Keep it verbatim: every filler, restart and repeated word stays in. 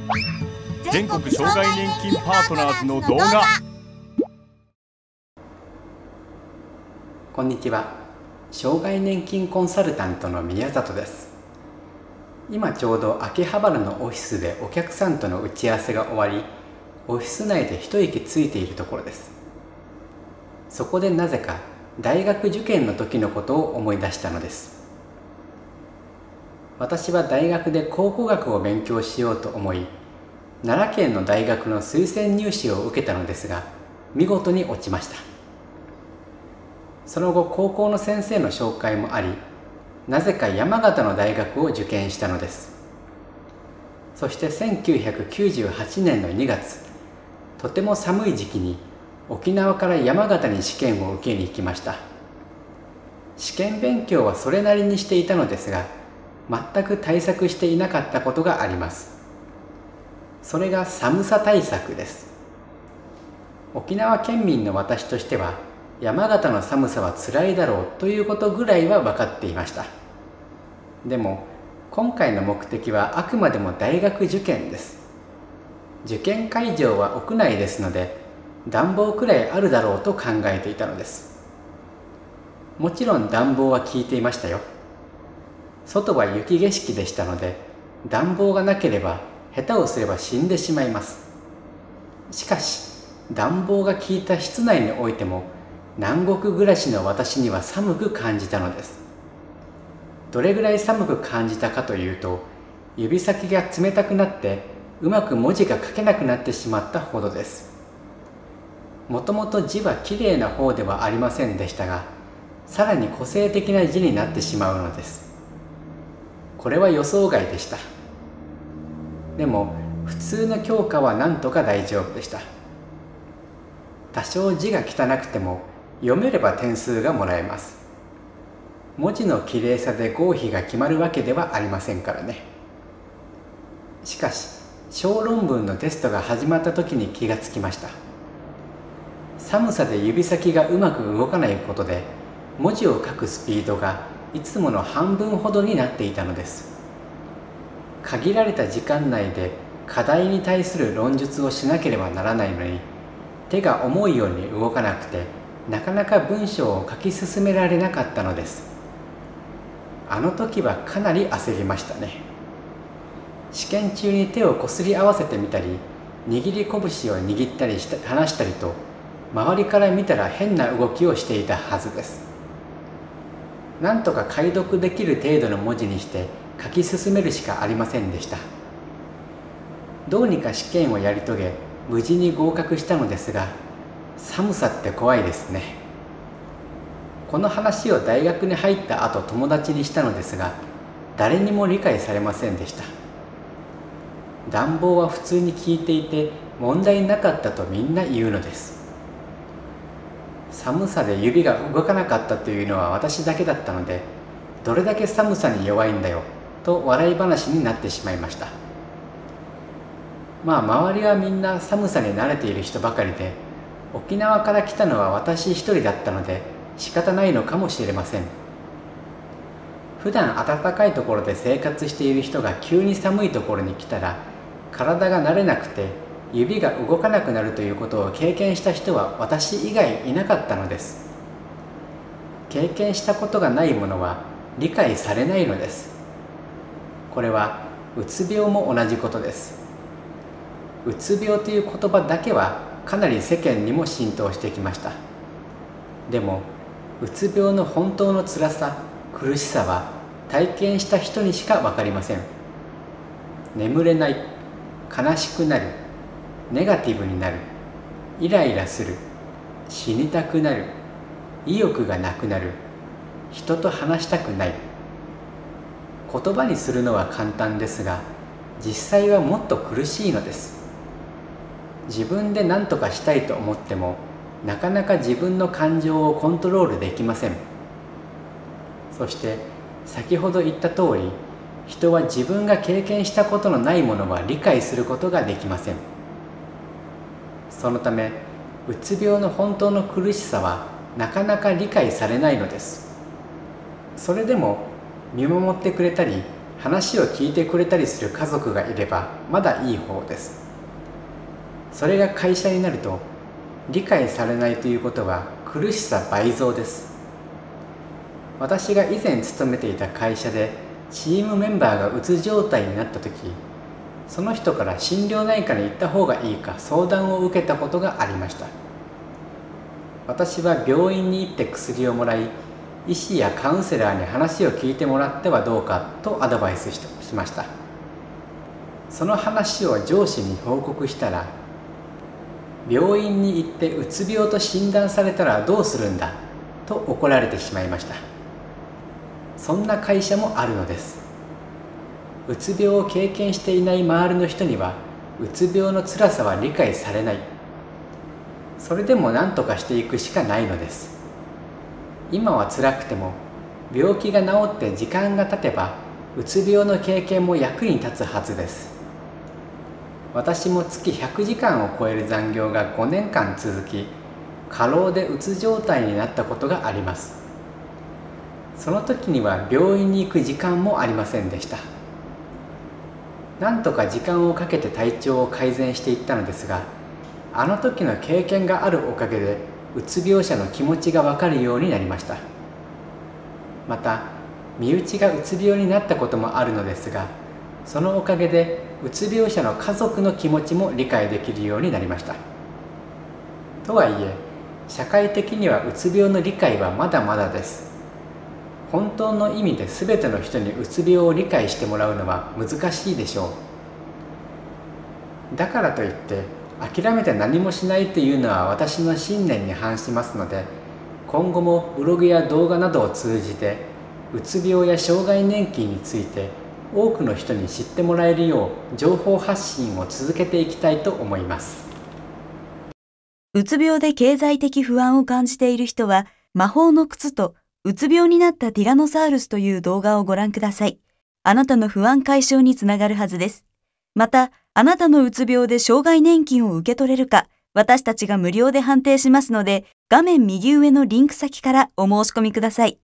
全国障害年金パートナーズの動画。 こんにちは。障害年金コンサルタントの宮里です。今ちょうど秋葉原のオフィスでお客さんとの打ち合わせが終わり、オフィス内で一息ついているところです。そこでなぜか大学受験の時のことを思い出したのです。私は大学で考古学を勉強しようと思い、奈良県の大学の推薦入試を受けたのですが、見事に落ちました。その後高校の先生の紹介もあり、なぜか山形の大学を受験したのです。そしてせんきゅうひゃくきゅうじゅうはちねんのにがつ、とても寒い時期に沖縄から山形に試験を受けに行きました。試験勉強はそれなりにしていたのですが、全く対策していなかったことがあります。それが寒さ対策です。沖縄県民の私としては、山形の寒さはつらいだろうということぐらいは分かっていました。でも今回の目的はあくまでも大学受験です。受験会場は屋内ですので、暖房くらいあるだろうと考えていたのです。もちろん暖房は効いていましたよ。外は雪景色でしたので、暖房がなければ下手をすれば死んでしまいます。しかし暖房が効いた室内においても、南国暮らしの私には寒く感じたのです。どれぐらい寒く感じたかというと、指先が冷たくなってうまく文字が書けなくなってしまったほどです。もともと字はきれいな方ではありませんでしたが、さらに個性的な字になってしまうのです。これは予想外でした。でも普通の教科はなんとか大丈夫でした。多少字が汚くても読めれば点数がもらえます。文字のきれいさで合否が決まるわけではありませんからね。しかし小論文のテストが始まった時に気がつきました。寒さで指先がうまく動かないことで、文字を書くスピードがいつもの半分ほどになっていたのです。限られた時間内で課題に対する論述をしなければならないのに、手が思うように動かなくて、なかなか文章を書き進められなかったのです。あの時はかなり焦りましたね。試験中に手をこすり合わせてみたり、握り拳を握ったりして話したりと、周りから見たら変な動きをしていたはずです。なんとか解読できる程度の文字にして書き進めるしかありませんでした。どうにか試験をやり遂げ、無事に合格したのですが、寒さって怖いですね。この話を大学に入った後友達にしたのですが、誰にも理解されませんでした。暖房は普通に効いていて問題なかったとみんな言うのです。寒さで指が動かなかったというのは私だけだったので、どれだけ寒さに弱いんだよと笑い話になってしまいました。まあ周りはみんな寒さに慣れている人ばかりで、沖縄から来たのは私一人だったので仕方ないのかもしれません。普段暖かいところで生活している人が急に寒いところに来たら、体が慣れなくて指が動かなくなるということを経験した人は私以外いなかったのです。経験したことがないものは理解されないのです。これはうつ病も同じことです。うつ病という言葉だけはかなり世間にも浸透してきました。でもうつ病の本当の辛さ、苦しさは体験した人にしか分かりません。眠れない、悲しくなる、ネガティブになる、イライラする、死にたくなる、意欲がなくなる、人と話したくない。言葉にするのは簡単ですが、実際はもっと苦しいのです。自分で何とかしたいと思っても、なかなか自分の感情をコントロールできません。そして先ほど言った通り、人は自分が経験したことのないものは理解することができません。そのためうつ病の本当の苦しさはなかなか理解されないのです。それでも見守ってくれたり話を聞いてくれたりする家族がいればまだいい方です。それが会社になると、理解されないということは苦しさ倍増です。私が以前勤めていた会社でチームメンバーがうつ状態になった時、その人から心療内科に行った方がいいか相談を受けたことがありました。私は病院に行って薬をもらい、医師やカウンセラーに話を聞いてもらってはどうかとアドバイスしました。その話を上司に報告したら、病院に行ってうつ病と診断されたらどうするんだと怒られてしまいました。そんな会社もあるのです。うつ病を経験していない周りの人にはうつ病の辛さは理解されない。それでも何とかしていくしかないのです。今は辛くても病気が治って時間が経てばうつ病の経験も役に立つはずです。私も月ひゃくじかんを超える残業がごねんかん続き、過労でうつ状態になったことがあります。その時には病院に行く時間もありませんでした。なんとか時間をかけて体調を改善していったのですが、あの時の経験があるおかげでうつ病者の気持ちがわかるようになりました。また、身内がうつ病になったこともあるのですが、そのおかげでうつ病者の家族の気持ちも理解できるようになりました。とはいえ、社会的にはうつ病の理解はまだまだです。本当の意味で全ての人にうつ病を理解してもらうのは難しいでしょう。だからといって諦めて何もしないというのは私の信念に反しますので、今後もブログや動画などを通じてうつ病や障害年金について多くの人に知ってもらえるよう情報発信を続けていきたいと思います。 うつ病で経済的不安を感じている人は、魔法の靴とうつ病になったティラノサウルスという動画をご覧ください。あなたの不安解消につながるはずです。また、あなたのうつ病で障害年金を受け取れるか、私たちが無料で判定しますので、画面右上のリンク先からお申し込みください。